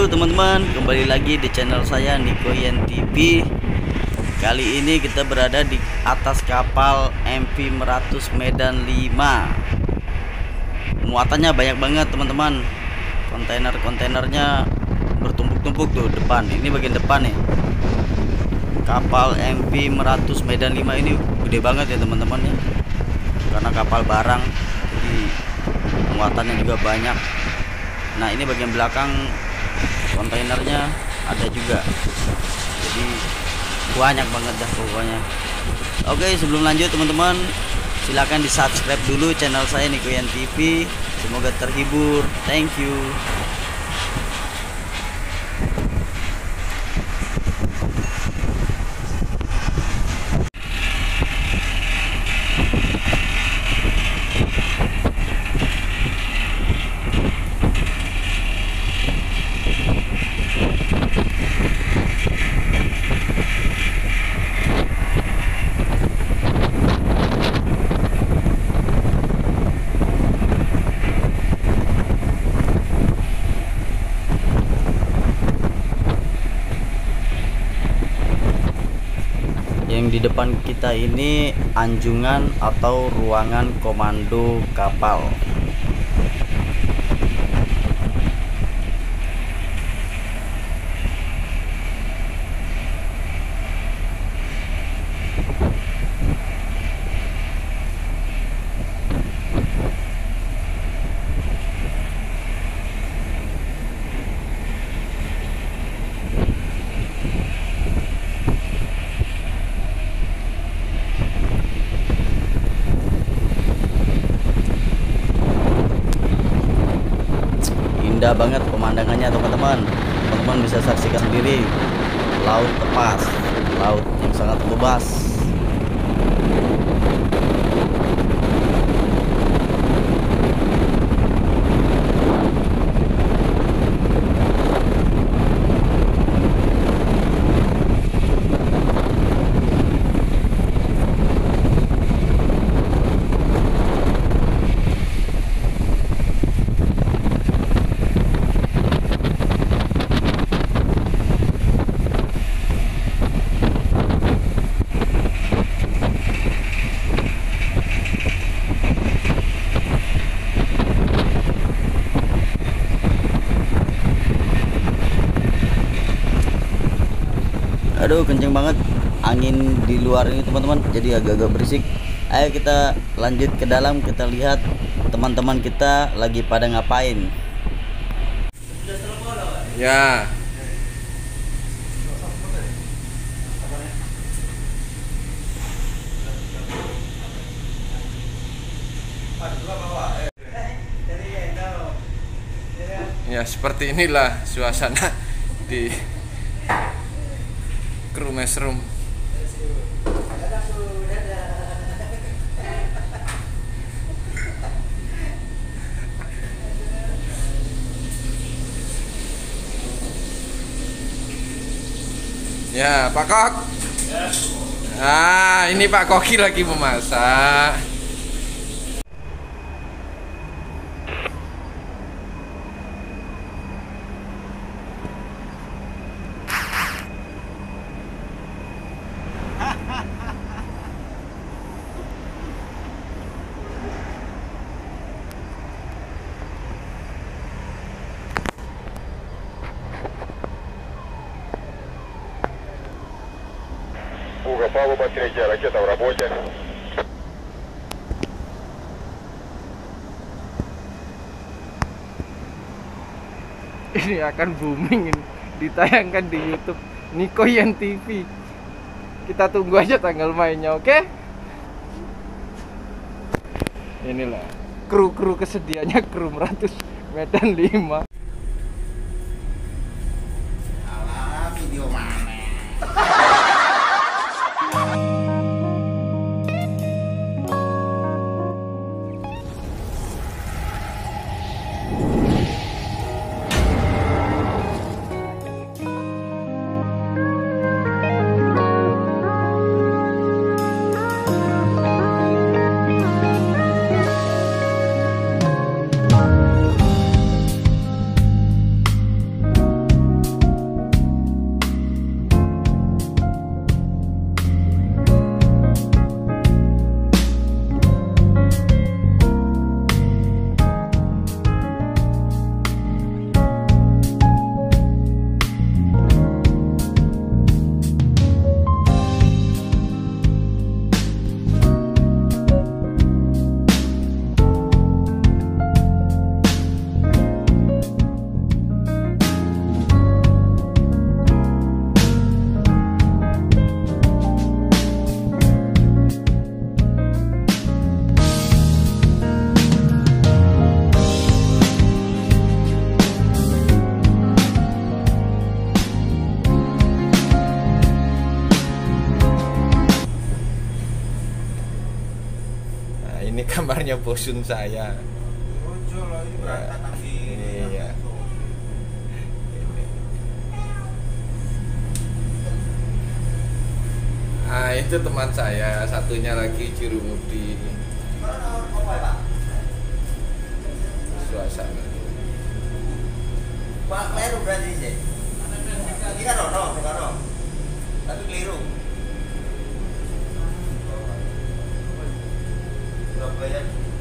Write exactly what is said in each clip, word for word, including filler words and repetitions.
Halo teman-teman, kembali lagi di channel saya Nikoyan T V. Kali ini kita berada di atas kapal M V Meratus Medan lima. Muatannya banyak banget teman-teman. Kontainer-kontainernya bertumpuk-tumpuk tuh depan. Ini bagian depan nih. Kapal M V Meratus Medan lima ini gede banget ya teman-teman ya. Karena kapal barang, jadi muatannya juga banyak. Nah, ini bagian belakang kontainernya ada juga, jadi banyak banget dah pokoknya. Oke, sebelum lanjut teman-teman, silahkan di subscribe dulu channel saya Nikoyan T V. Semoga terhibur, thank you. Yang di depan kita ini anjungan atau ruangan komando kapal. Indah banget pemandangannya teman-teman. Teman-teman bisa saksikan sendiri laut lepas, laut yang sangat luas. Aduh, kenceng banget angin di luar ini teman-teman, jadi agak-agak berisik. Ayo kita lanjut ke dalam, kita lihat teman-teman kita lagi pada ngapain. Ya. Ya, seperti inilah suasana di kru mesrum. Ya, Pak Kok. Ah, ini Pak Koki lagi memasak. Пуга, палуба, третья ракета в работе. Ini akan booming ini, ditayangkan di YouTube Nikoyan T V. Kita tunggu aja tanggal mainnya, oke? Inilah kru-kru kesediaannya kru Meratus Medan lima. Video mana? namanya bosun saya. Ya, iya. Nah itu teman saya, satunya lagi Cirumudi. Suasana. Pak keliru berarti sih. Ini kan Rono, bukan Rono. Tapi keliru. Surabaya.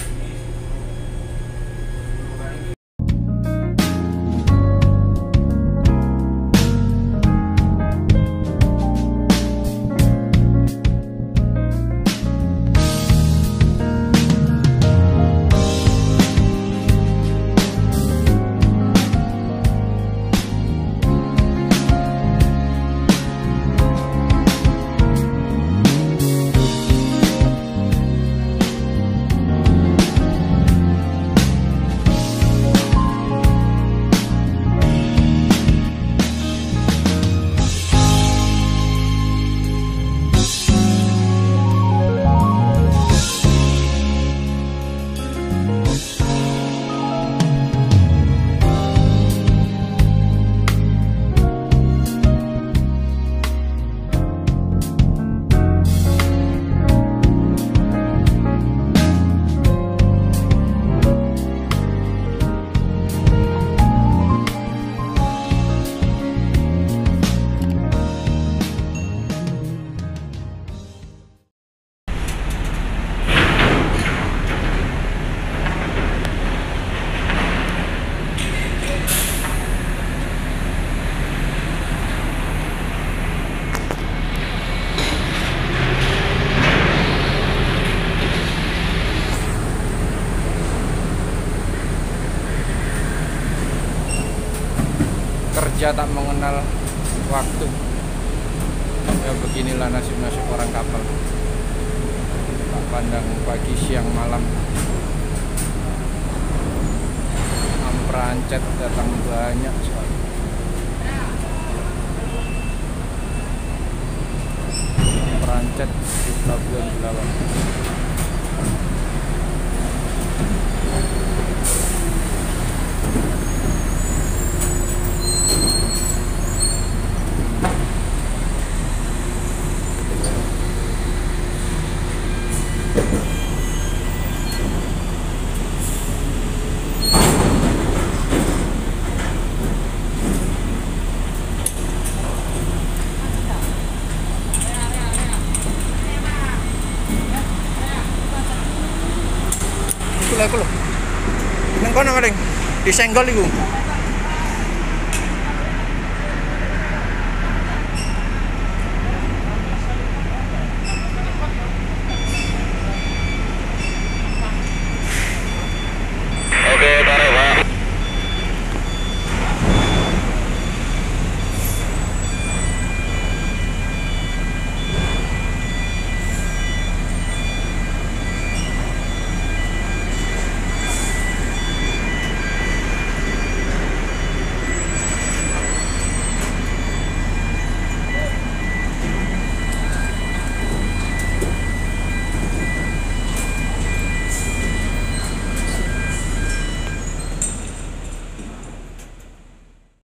Kerja tak mengenal waktu. Ya beginilah nasib-nasib orang kapal. Tak pandang pagi, siang, malam. Amperancet datang banyak sekali. Amperancet di Pelabuhan Belawan. Iku lho, iku lho. Nang kono, Ring. Disenggol iku.